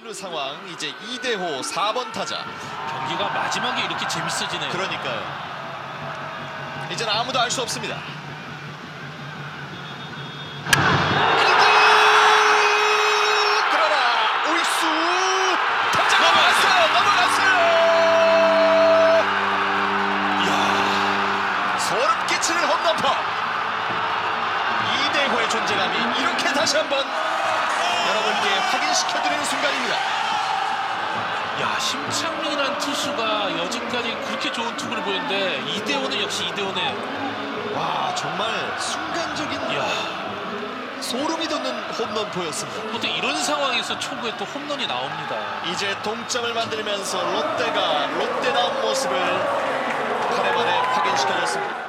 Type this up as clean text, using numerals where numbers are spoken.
투아웃 상황. 이제 이대호 4번 타자. 경기가 마지막에 이렇게 재밌어지네요. 그러니까요. 이제는 아무도 알 수 없습니다. 그러나 우익수 타자 넘어갔어요. 이야, 소름 끼치는 홈런퍼. 이대호의 존재감이 이렇게 다시 한번 여러분께 확인시켜드리는 순간입니다. 야, 심창민이라는 투수가 여지까지 그렇게 좋은 투구를 보였는데 이대호는 역시 이대호네. 와, 정말 순간적인 소름이 돋는 홈런포였습니다. 보통 이런 상황에서 초구에 또 홈런이 나옵니다. 이제 동점을 만들면서 롯데가 롯데다운 모습을 8회 만에 확인시켜줬습니다.